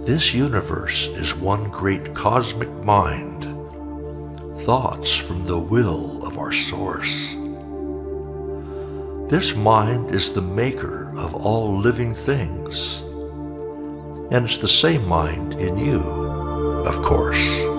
This universe is one great cosmic mind, thoughts from the will of our source. This mind is the maker of all living things, and it's the same mind in you, of course.